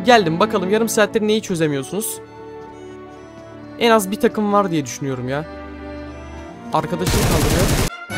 Geldim bakalım, yarım saattir neyi çözemiyorsunuz? En az bir takım var diye düşünüyorum ya. Arkadaşını kaldırıyor.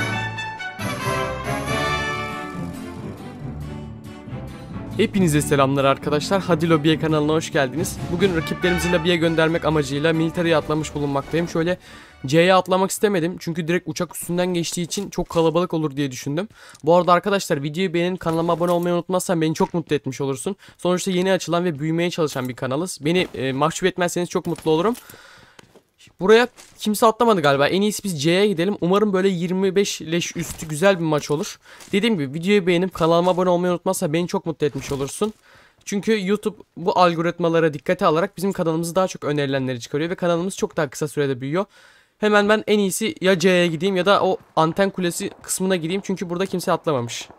Hepinize selamlar arkadaşlar. Hadi Lobiye kanalına hoş geldiniz. Bugün rakiplerimizi lobiye göndermek amacıyla military'e atlamış bulunmaktayım. Şöyle C'ye atlamak istemedim. Çünkü direkt uçak üstünden geçtiği için çok kalabalık olur diye düşündüm. Bu arada arkadaşlar videoyu beğenin, kanalıma abone olmayı unutmazsan beni çok mutlu etmiş olursun. Sonuçta yeni açılan ve büyümeye çalışan bir kanalız. Beni mahcup etmezseniz çok mutlu olurum. Buraya kimse atlamadı galiba. En iyisi biz C'ye gidelim. Umarım böyle 25 leş üstü güzel bir maç olur. Dediğim gibi videoyu beğenip kanalıma abone olmayı unutmazsa beni çok mutlu etmiş olursun. Çünkü YouTube bu algoritmalara dikkate alarak bizim kanalımızı daha çok önerilenleri çıkarıyor ve kanalımız çok daha kısa sürede büyüyor. Hemen ben en iyisi ya C'ye gideyim ya da o anten kulesi kısmına gideyim. Çünkü burada kimse atlamamış.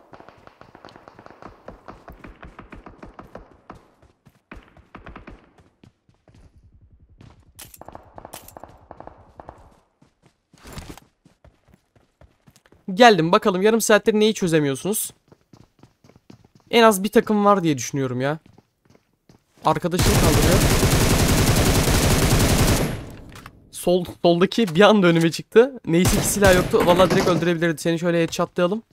Geldim bakalım, yarım saattir neyi çözemiyorsunuz? En az bir takım var diye düşünüyorum ya. Arkadaşını kaldırıyor. Soldaki bir anda önüme çıktı. Neyse ki silah yoktu. Vallahi direkt öldürebilirdi. Seni şöyle headshotlayalım.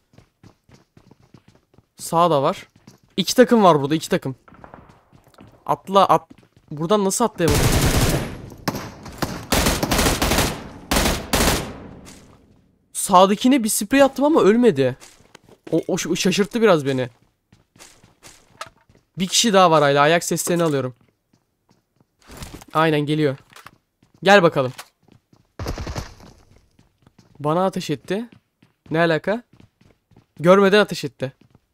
Sağda var. İki takım var burada, iki takım. Atla. Buradan nasıl atlayamadım? Sağdakine bir sprey attım ama ölmedi. O şaşırttı biraz beni. Bir kişi daha var hala. Ayak seslerini alıyorum. Aynen geliyor. Gel bakalım. Bana ateş etti. Ne alaka? Görmeden ateş etti.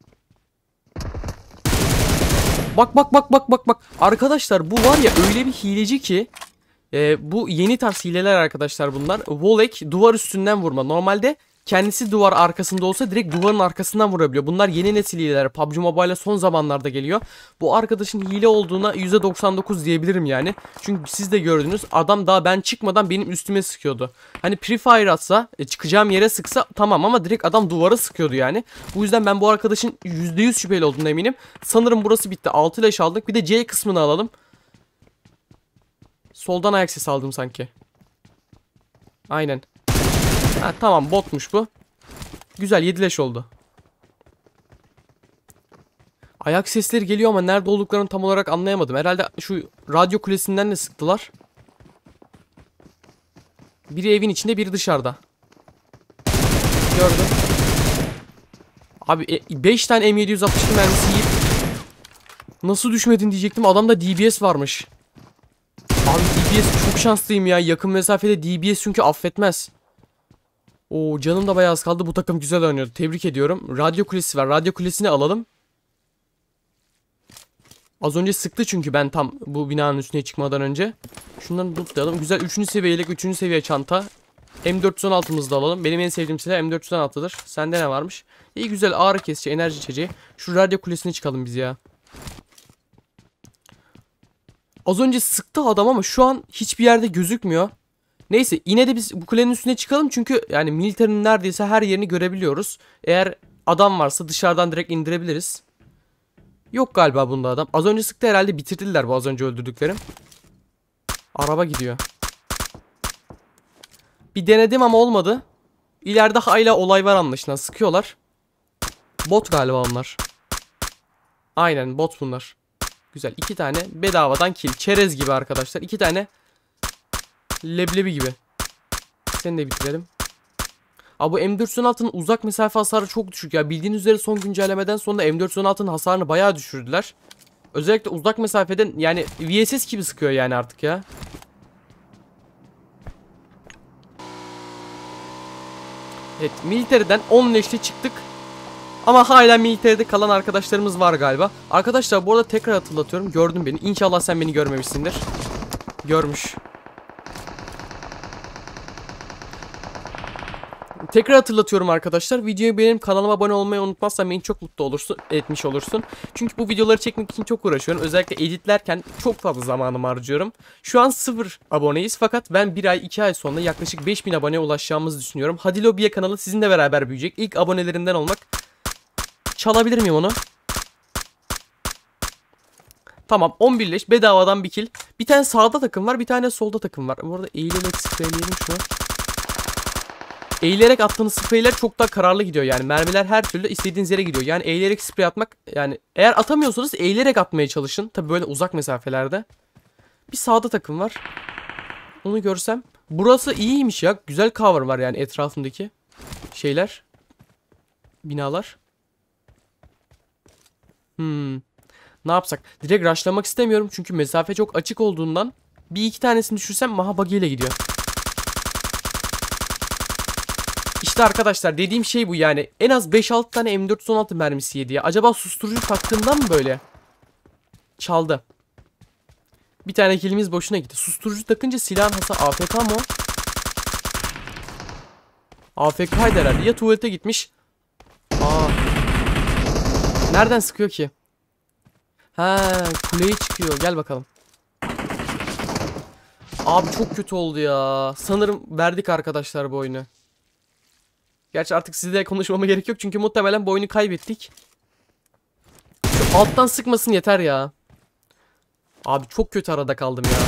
Bak. Arkadaşlar bu var ya öyle bir hileci ki. Bu yeni tarz hileler arkadaşlar bunlar. Volek duvar üstünden vurma. Normalde kendisi duvar arkasında olsa direkt duvarın arkasından vurabiliyor. Bunlar yeni nesil hileler. PUBG Mobile'e son zamanlarda geliyor. Bu arkadaşın hile olduğuna %99 diyebilirim yani. Çünkü siz de gördünüz. Adam daha ben çıkmadan benim üstüme sıkıyordu. Hani Free Fire atsa, çıkacağım yere sıksa tamam ama direkt adam duvara sıkıyordu yani. Bu yüzden ben bu arkadaşın %100 şüpheli olduğuna eminim. Sanırım burası bitti. 6 leş aldık. Bir de C kısmını alalım. Soldan ayak sesi aldım sanki. Aynen. Ha, tamam botmuş bu. Güzel 7 leş oldu. Ayak sesleri geliyor ama nerede olduklarını tam olarak anlayamadım. Herhalde şu radyo kulesinden de sıktılar. Biri evin içinde, biri dışarıda. Gördüm. Abi 5 tane M762 mermisi yiyip nasıl düşmedin diyecektim. Adamda DBS varmış. Abi DBS çok şanslıyım ya. Yakın mesafede DBS çünkü affetmez. Oo, canım da bayağı az kaldı. Bu takım güzel oynuyordu. Tebrik ediyorum. Radyo kulesi var. Radyo kulesini alalım. Az önce sıktı çünkü ben tam bu binanın üstüne çıkmadan önce. Şundan lootlayalım. Güzel 3. seviyelik 3. seviye çanta. M416'mızı da alalım. Benim en sevdiğim silah M416'dır. Sende ne varmış? İyi güzel ağrı kesici, enerji içeceği. Şu radyo kulesine çıkalım biz ya. Az önce sıktı adam ama şu an hiçbir yerde gözükmüyor. Neyse yine de biz bu kulenin üstüne çıkalım çünkü yani militerinin neredeyse her yerini görebiliyoruz. Eğer adam varsa dışarıdan direkt indirebiliriz. Yok galiba bunda adam. Az önce sıktı herhalde, bitirdiler bu az önce öldürdüklerim. Araba gidiyor. Bir denedim ama olmadı. İleride hala olay var anlaşılan, sıkıyorlar. Bot galiba onlar. Aynen bot bunlar. Güzel 2 tane bedavadan kill. Çerez gibi arkadaşlar. 2 tane leblebi gibi. Seni de bitirelim. Abi bu M416'nın uzak mesafe hasarı çok düşük ya. Bildiğiniz üzere son güncellemeden sonra M416'nın hasarını bayağı düşürdüler. Özellikle uzak mesafeden yani VSS gibi sıkıyor yani artık ya. Evet, militeriden 10 leşte çıktık. Ama hala militeride kalan arkadaşlarımız var galiba. Arkadaşlar bu arada tekrar hatırlatıyorum. Gördün beni. İnşallah sen beni görmemişsindir. Görmüş. Tekrar hatırlatıyorum arkadaşlar. Videoyu beğenip kanalıma abone olmayı unutmazsan beni çok mutlu etmiş olursun. Çünkü bu videoları çekmek için çok uğraşıyorum. Özellikle editlerken çok fazla zamanımı harcıyorum. Şu an 0 aboneyiz fakat ben 1 ay 2 ay sonra yaklaşık 5000 aboneye ulaşacağımızı düşünüyorum. Hadi Lobiye kanalı sizinle beraber büyüyecek. İlk abonelerinden olmak. Çalabilir miyim onu? Tamam 11 leş bedavadan bir kill. Bir tane sağda takım var, bir tane solda takım var. Bu arada eğilerek spreyleyelim şunu. Eğilerek attığınız spreyler çok daha kararlı gidiyor yani. Mermiler her türlü istediğiniz yere gidiyor. Yani eğilerek sprey atmak, yani eğer atamıyorsanız eğilerek atmaya çalışın. Tabi böyle uzak mesafelerde. Bir sağda takım var. Onu görsem. Burası iyiymiş ya. Güzel cover var yani etrafındaki şeyler. Binalar. Ne yapsak? Direkt rushlamak istemiyorum çünkü mesafe çok açık olduğundan bir iki tanesini düşürsem maha buggy ile gidiyor. İşte arkadaşlar dediğim şey bu yani. En az 5-6 tane M416 mermisi yedi ya. Acaba susturucu taktığından mı böyle? Çaldı. Bir tane killimiz boşuna gitti. Susturucu takınca silahın hasarı AFK mı o? AFK'ydı herhalde. Ya tuvalete gitmiş. Aa. Nereden sıkıyor ki? Ha, kuleye çıkıyor. Gel bakalım. Abi çok kötü oldu ya. Sanırım verdik arkadaşlar bu oyunu. Gerçi artık sizle konuşmama gerek yok. Çünkü muhtemelen bu oyunu kaybettik. Şu alttan sıkmasın yeter ya. Abi çok kötü arada kaldım ya.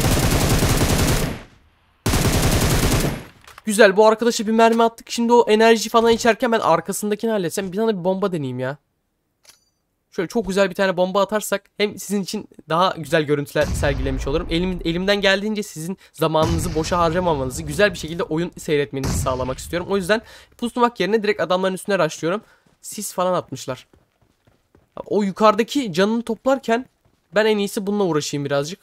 Güzel, bu arkadaşa bir mermi attık. Şimdi o enerji falan içerken ben arkasındakini halletsem. Bir tane bir bomba deneyeyim ya. Şöyle çok güzel bir tane bomba atarsak hem sizin için daha güzel görüntüler sergilemiş olurum. Elimden geldiğince sizin zamanınızı boşa harcamamanızı, güzel bir şekilde oyun seyretmenizi sağlamak istiyorum. O yüzden pusmak yerine direkt adamların üstüne rushlıyorum. Sis falan atmışlar. O yukarıdaki canını toplarken ben en iyisi bununla uğraşayım birazcık.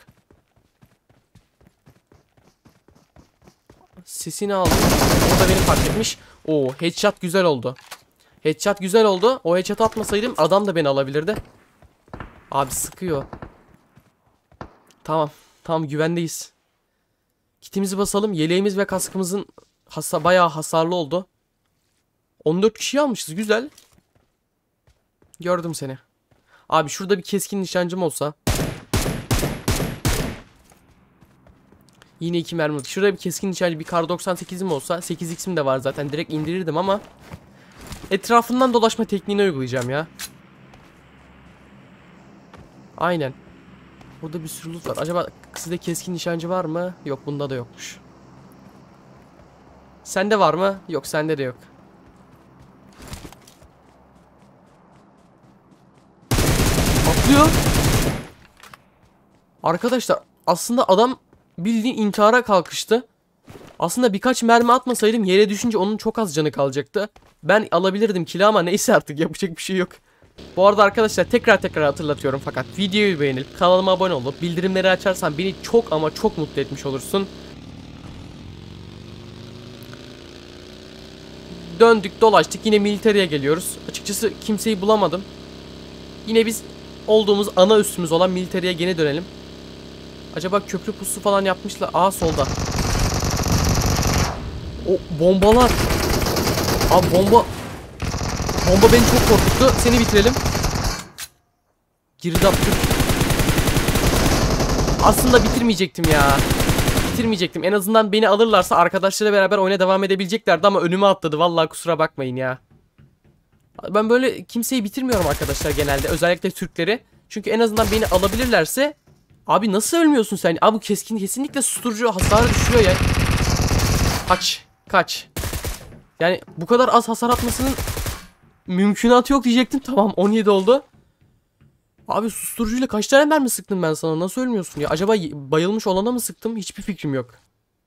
Sesini aldım. O da beni fark etmiş. Oo, headshot güzel oldu. Headshot güzel oldu. O headshot atmasaydım adam da beni alabilirdi. Abi sıkıyor. Tamam. Tamam, güvendeyiz. Kitimizi basalım. Yeleğimiz ve kaskımızın bayağı hasarlı oldu. 14 kişi almışız. Güzel. Gördüm seni. Abi şurada bir keskin nişancım olsa. Yine 2 mermi. Şurada bir keskin nişancı, bir kar 98'im olsa. 8x'im de var zaten. Direkt indirirdim ama etrafından dolaşma tekniğini uygulayacağım ya. Aynen. Burada bir sürü loot var. Acaba sizde keskin nişancı var mı? Yok, bunda da yokmuş. Sende var mı? Yok, sende de yok. Atlıyor. Arkadaşlar aslında adam bildiğin intihara kalkıştı. Aslında birkaç mermi atmasaydım yere düşünce onun çok az canı kalacaktı. Ben alabilirdim kili ama neyse, artık yapacak bir şey yok. Bu arada arkadaşlar tekrar hatırlatıyorum, fakat videoyu beğenip kanalıma abone olup bildirimleri açarsan beni çok ama çok mutlu etmiş olursun. Döndük dolaştık, yine militariye geliyoruz. Açıkçası kimseyi bulamadım. Yine biz olduğumuz ana üssümüz olan militariye gene dönelim. Acaba köprü pusu falan yapmışlar. Aa, solda. O bombalar. Abi bomba beni çok korkuttu. Seni bitirelim. Girdap. Aslında bitirmeyecektim ya. Bitirmeyecektim. En azından beni alırlarsa arkadaşlarıyla beraber oyuna devam edebileceklerdi ama önüme atladı. Vallahi kusura bakmayın ya. Ben böyle kimseyi bitirmiyorum arkadaşlar genelde. Özellikle Türkleri. Çünkü en azından beni alabilirlerse. Abi nasıl ölmüyorsun sen? Abi kesinlikle susturucu hasarı düşüyor ya. Kaç. Yani bu kadar az hasar atmasının mümkünatı yok diyecektim. Tamam, 17 oldu. Abi susturucuyla kaç tane mermi sıktım ben sana? Nasıl ölmüyorsun ya? Acaba bayılmış olana mı sıktım? Hiçbir fikrim yok.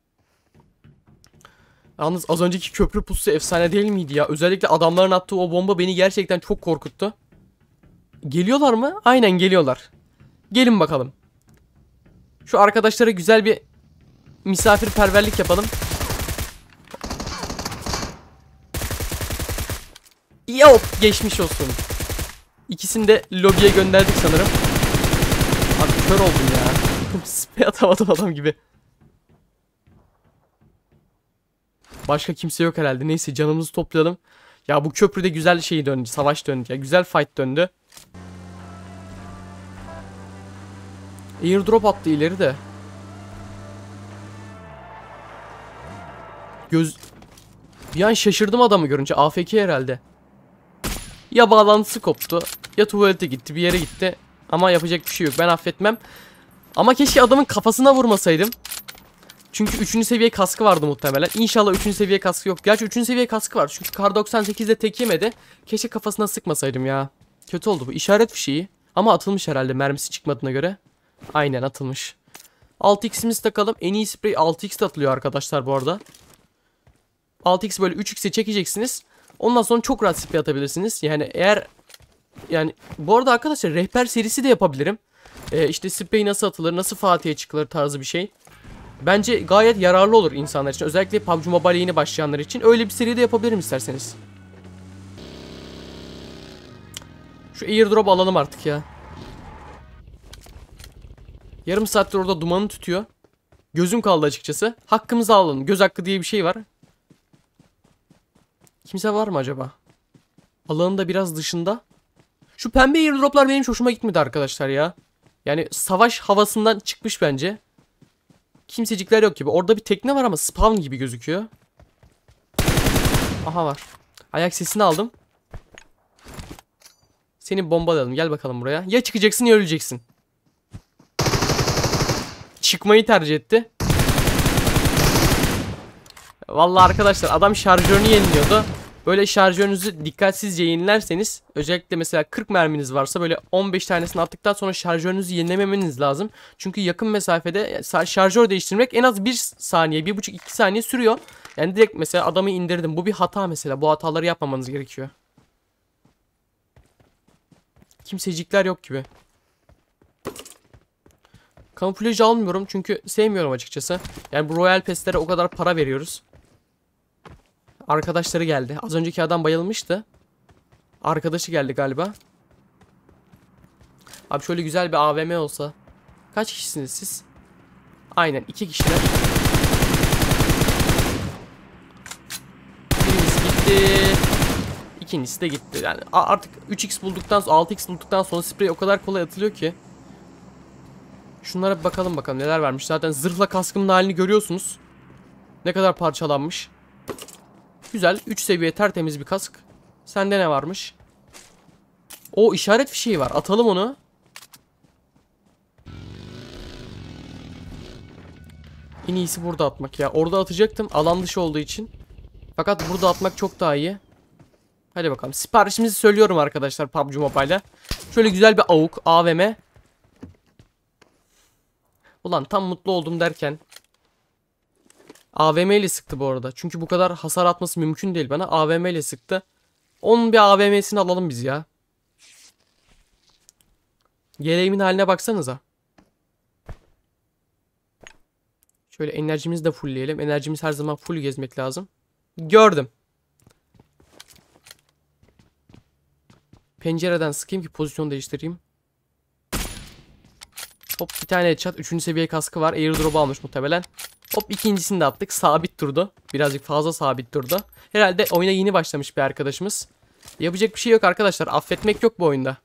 Yalnız az önceki köprü pusu efsane değil miydi ya? Özellikle adamların attığı o bomba beni gerçekten çok korkuttu. Geliyorlar mı? Aynen geliyorlar. Gelin bakalım. Şu arkadaşlara güzel bir misafirperverlik yapalım. Yok, geçmiş olsun. İkisini de lobiye gönderdik sanırım. Abi kör oldum ya. Spray atamadım adam gibi. Başka kimse yok herhalde. Neyse, canımızı toplayalım. Ya bu köprüde güzel şey döndü. Savaş döndü ya. Güzel fight döndü. Airdrop attı ileri de. Bir an şaşırdım adamı görünce. AFK herhalde. Ya bağlantısı koptu, ya tuvalete gitti, bir yere gitti. Ama yapacak bir şey yok. Ben affetmem. Ama keşke adamın kafasına vurmasaydım. Çünkü 3. seviye kaskı vardı muhtemelen. İnşallah 3. seviye kaskı yok. Gerçi 3. seviye kaskı var. Çünkü Kar 98'de tek yemedi. Keşke kafasına sıkmasaydım ya. Kötü oldu bu. İşaret fişeği. Ama atılmış herhalde mermisi çıkmadığına göre. Aynen atılmış. 6x'imizi takalım. En iyi sprey 6x de atılıyor arkadaşlar bu arada. 6x böyle 3x'e çekeceksiniz. Ondan sonra çok rahat sprey atabilirsiniz. Yani bu arada arkadaşlar rehber serisi de yapabilirim. İşte sprey nasıl atılır, nasıl Fatih'e çıkılır tarzı bir şey. Bence gayet yararlı olur insanlar için. Özellikle PUBG Mobile yeni başlayanlar için. Öyle bir seri de yapabilirim isterseniz. Şu airdrop alalım artık ya. Yarım saattir orada dumanı tutuyor. Gözüm kaldı açıkçası. Hakkımızı alalım. Göz hakkı diye bir şey var. Kimse var mı acaba? Alanın da biraz dışında. Şu pembe airdroplar benim hoşuma gitmedi arkadaşlar ya. Yani savaş havasından çıkmış bence. Kimsecikler yok gibi. Orada bir tekne var ama spawn gibi gözüküyor. Aha var. Ayak sesini aldım. Seni bombalayalım. Gel bakalım buraya. Ya çıkacaksın ya öleceksin. Çıkmayı tercih etti. Vallahi arkadaşlar adam şarjörünü yeniliyordu. Böyle şarjörünüzü dikkatsizce yenilerseniz, özellikle mesela 40 merminiz varsa böyle 15 tanesini attıktan sonra şarjörünüzü yenilememeniz lazım. Çünkü yakın mesafede şarjör değiştirmek en az 1 saniye, 1,5-2 saniye sürüyor. Yani direkt mesela adamı indirdim. Bu bir hata mesela. Bu hataları yapmamanız gerekiyor. Kimsecikler yok gibi. Kamuflaj almıyorum çünkü sevmiyorum açıkçası. Yani bu Royal Pass'lere o kadar para veriyoruz. Arkadaşları geldi. Az önceki adam bayılmıştı. Arkadaşı geldi galiba. Abi şöyle güzel bir AVM olsa. Kaç kişisiniz siz? Aynen 2 kişiler. Birincisi gitti. İkincisi de gitti. Yani artık 3x bulduktan sonra 6x bulduktan sonra sprey o kadar kolay atılıyor ki. Şunlara bir bakalım neler vermiş. Zaten zırhla kaskımın halini görüyorsunuz. Ne kadar parçalanmış. Güzel. 3 seviye tertemiz bir kask. Sende ne varmış? O işaret fişeği var. Atalım onu. En iyisi burada atmak ya. Orada atacaktım alan dışı olduğu için. Fakat burada atmak çok daha iyi. Hadi bakalım. Siparişimizi söylüyorum arkadaşlar PUBG Mobile'la. Şöyle güzel bir AUK, AVM. Ulan tam mutlu oldum derken. AVM ile sıktı bu arada. Çünkü bu kadar hasar atması mümkün değil bana. AVM ile sıktı. Onun bir AVM'sini alalım biz ya. Yeleğimin haline baksanıza. Şöyle enerjimizi de fullleyelim. Enerjimiz her zaman full gezmek lazım. Gördüm. Pencereden sıkayım ki pozisyon değiştireyim. Hop bir tane headshot. 3. seviye kaskı var. Airdrop almış muhtemelen. Hop ikincisini de attık. Sabit durdu. Birazcık fazla sabit durdu. Herhalde oyuna yeni başlamış bir arkadaşımız. Yapacak bir şey yok arkadaşlar. Affetmek yok bu oyunda.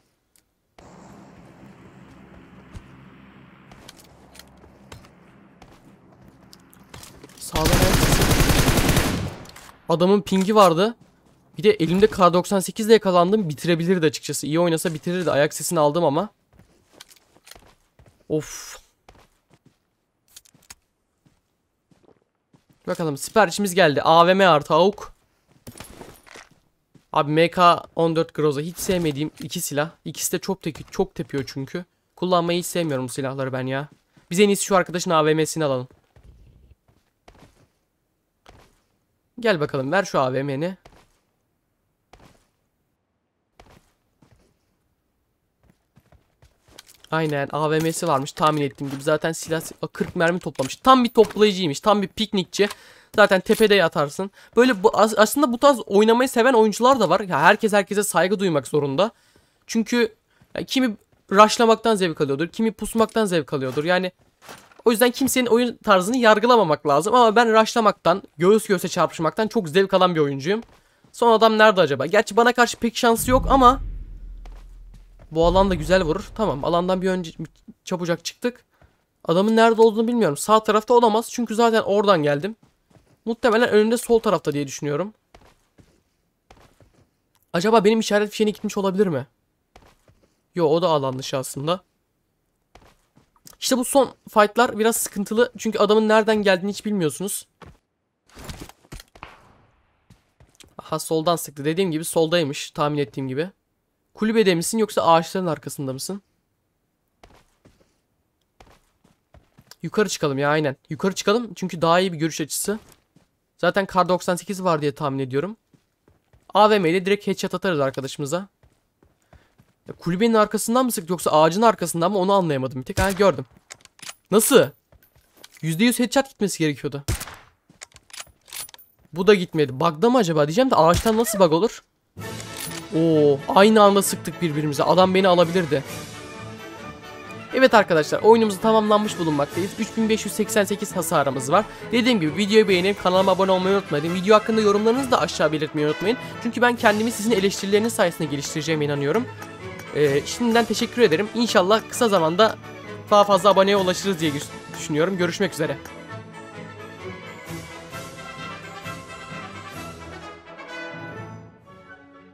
Sağdan adamın pingi vardı. Bir de elimde K98 ile yakalandım. Bitirebilirdi açıkçası. İyi oynasa bitirirdi. Ayak sesini aldım ama. Of. Bakalım siparişimiz geldi. AVM artı AUK. Abi MK14 Groza hiç sevmediğim iki silah. İkisi de çok tepiyor çünkü. Kullanmayı hiç sevmiyorum bu silahları ben ya. Biz en iyisi şu arkadaşın AVM'sini alalım. Gel bakalım ver şu AVM'ni. Aynen AVM'si varmış tahmin ettiğim gibi. Zaten silah 40 mermi toplamış. Tam bir toplayıcıymış. Tam bir piknikçi. Zaten tepede yatarsın. Böyle aslında bu tarz oynamayı seven oyuncular da var. Ya herkes herkese saygı duymak zorunda. Çünkü kimi rushlamaktan zevk alıyordur. Kimi pusmaktan zevk alıyordur. Yani o yüzden kimsenin oyun tarzını yargılamamak lazım. Ama ben rushlamaktan, göğüs göğüse çarpışmaktan çok zevk alan bir oyuncuyum. Son adam nerede acaba? Gerçi bana karşı pek şansı yok ama bu alan da güzel vurur. Tamam alandan bir önce çabucak çıktık. Adamın nerede olduğunu bilmiyorum. Sağ tarafta olamaz. Çünkü zaten oradan geldim. Muhtemelen önümde sol tarafta diye düşünüyorum. Acaba benim işaret fişeğine gitmiş olabilir mi? Yo, o da alan dışı aslında. İşte bu son fight'lar biraz sıkıntılı. Çünkü adamın nereden geldiğini hiç bilmiyorsunuz. Aha, soldan sıktı. Dediğim gibi soldaymış, tahmin ettiğim gibi. Kulübede misin yoksa ağaçların arkasında mısın? Yukarı çıkalım ya, aynen. Yukarı çıkalım çünkü daha iyi bir görüş açısı. Zaten Kar 98 var diye tahmin ediyorum. AVM ile direkt headshot atarız arkadaşımıza. Ya, kulübenin arkasından mı sıktı yoksa ağacın arkasından mı, onu anlayamadım bir tek. Ha, gördüm. Nasıl? %100 headshot gitmesi gerekiyordu. Bu da gitmedi. Bug'da mı acaba diyeceğim de ağaçtan nasıl bug olur? Oo, aynı anda sıktık birbirimize. Adam beni alabilirdi. Evet arkadaşlar, oyunumuz tamamlanmış bulunmaktayız. 3588 hasarımız var. Dediğim gibi videoyu beğenip kanalıma abone olmayı unutmayın. Video hakkında yorumlarınızı da aşağı belirtmeyi unutmayın. Çünkü ben kendimi sizin eleştirileriniz sayesinde geliştireceğime inanıyorum. Şimdiden teşekkür ederim. İnşallah kısa zamanda daha fazla aboneye ulaşırız diye düşünüyorum. Görüşmek üzere.